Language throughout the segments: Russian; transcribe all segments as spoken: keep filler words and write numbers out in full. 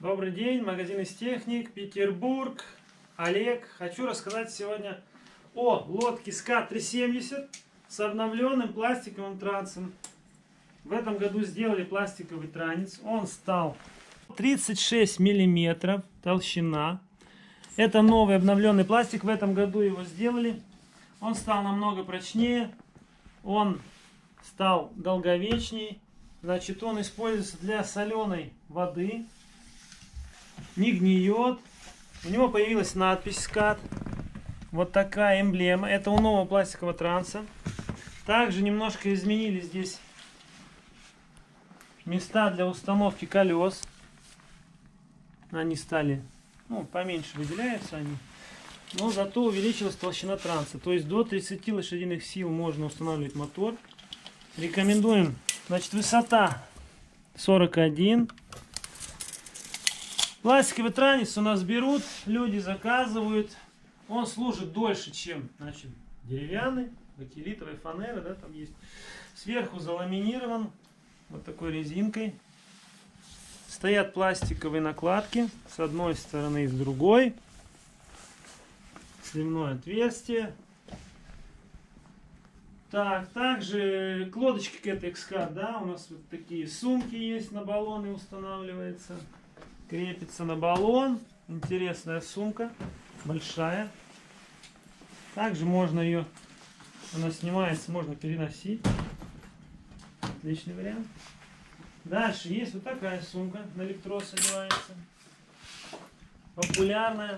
Добрый день, магазин Истехник, Петербург, Олег. Хочу рассказать сегодня о лодке СКАТ триста семьдесят с обновленным пластиковым трансом. В этом году сделали пластиковый транец. Он стал тридцать шесть миллиметров толщина. Это новый обновленный пластик. В этом году его сделали. Он стал намного прочнее. Он стал долговечней. Значит, он используется для соленой воды. Не гниет. У него появилась надпись СКАТ. Вот такая эмблема. Это у нового пластикового транса. Также немножко изменили здесь места для установки колес. Они стали, ну, поменьше выделяются они. Но зато увеличилась толщина транса. То есть до тридцати лошадиных сил можно устанавливать мотор. Рекомендуем. Значит, высота сорок один. Пластиковый транец у нас берут, люди заказывают. Он служит дольше, чем, значит, деревянный, бакелитовая фанера, да, там есть. Сверху заламинирован вот такой резинкой. Стоят пластиковые накладки с одной стороны и с другой. Сливное отверстие. Так, также к лодочке к этой СКАТ, да, у нас вот такие сумки есть, на баллоны устанавливается. Крепится на баллон. Интересная сумка. Большая. Также можно ее, она снимается, можно переносить. Отличный вариант. Дальше есть вот такая сумка, на электрос одевается. Популярная.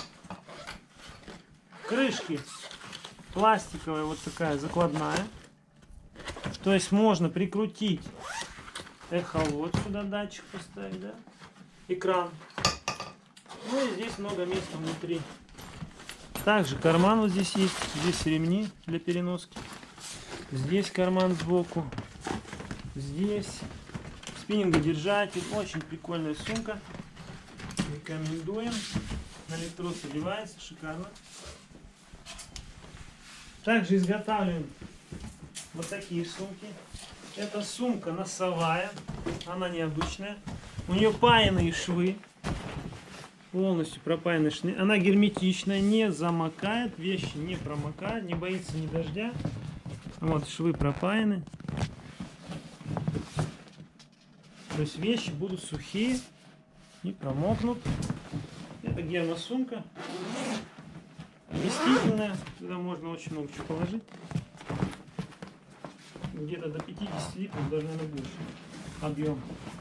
Крышки пластиковая, вот такая закладная. То есть можно прикрутить эхолот сюда, датчик поставить, да? Экран. Ну и здесь много места внутри. Также карман вот здесь есть. Здесь ремни для переноски. Здесь карман сбоку. Здесь спиннингодержатель. Очень прикольная сумка. Рекомендуем. На электрос одевается. Шикарно. Также изготавливаем вот такие сумки. Это сумка носовая. Она необычная. У нее паянные швы. Полностью пропаянные швы. Она герметичная, не замокает. Вещи не промокают, не боится ни дождя. Вот швы пропаяны. То есть вещи будут сухие, не промокнут. Это гермосумка. Вместительная. Туда можно очень много чего положить. Где-то до пятидесяти литров, даже, наверное, больше. Объем.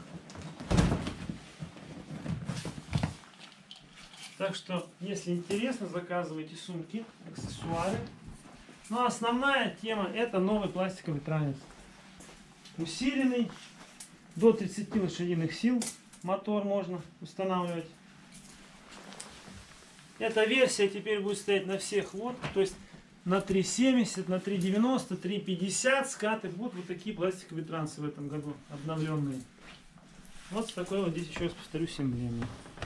Так что, если интересно, заказывайте сумки, аксессуары. Но основная тема — это новый пластиковый транец. Усиленный, до тридцати лошадиных сил мотор можно устанавливать. Эта версия теперь будет стоять на всех лодках, то есть на три семьдесят, на три девяносто, три пятьдесят скаты будут вот такие пластиковые трансы в этом году, обновленные. Вот такой вот здесь, еще раз повторюсь, эмблема.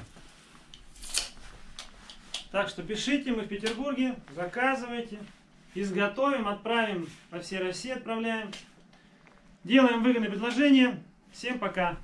Так что пишите, мы в Петербурге, заказывайте, изготовим, отправим по всей России, отправляем. Делаем выгодные предложения. Всем пока!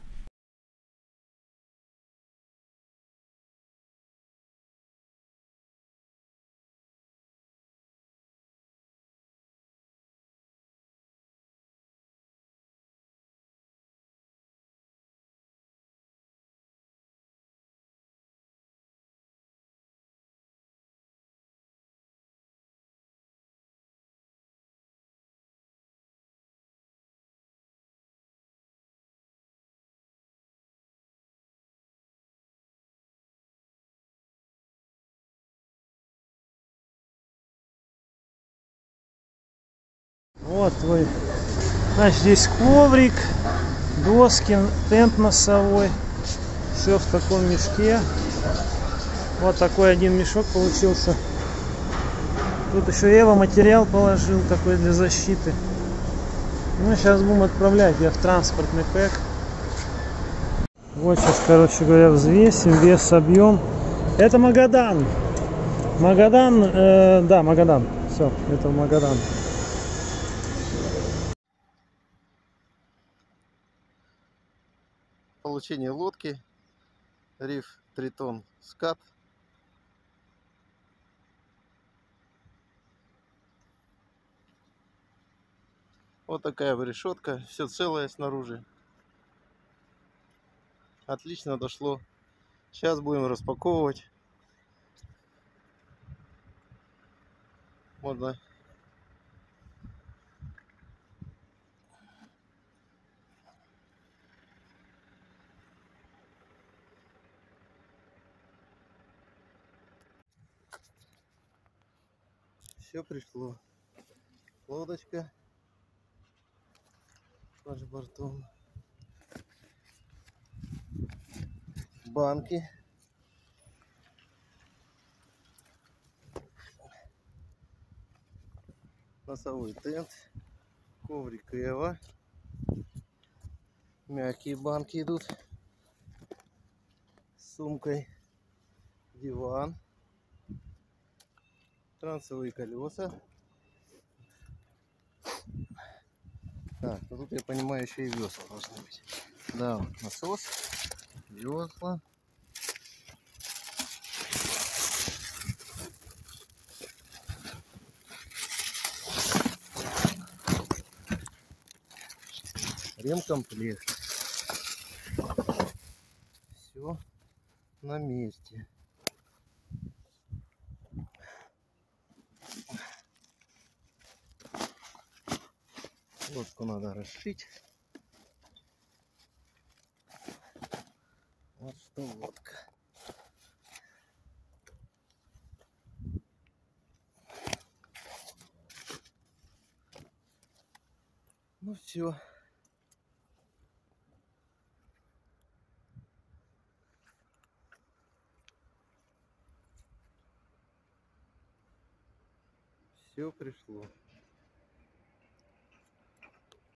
Вот твой. Значит, здесь коврик, доски, тент носовой. Все в таком мешке. Вот такой один мешок получился. Тут еще Эва материал положил такой для защиты. Ну, сейчас будем отправлять я в транспортный пэк. Вот сейчас, короче говоря, взвесим, вес, объем. Это Магадан. Магадан, э, да, Магадан. Все, это Магадан. Получение лодки Риф Тритон скат. Вот такая решетка, все целое снаружи. Отлично дошло. Сейчас будем распаковывать. Можно. Все пришло. Лодочка под бортом. Банки. Носовой тент. Коврик Эва. Мягкие банки идут. С сумкой. Диван. Трансовые колеса. Так, ну тут, я понимаю, еще и весла должны быть. Да, вот насос, весла. Ремкомплект. Все на месте. Лодку надо расшить. Вот что лодка. Ну все. Все пришло.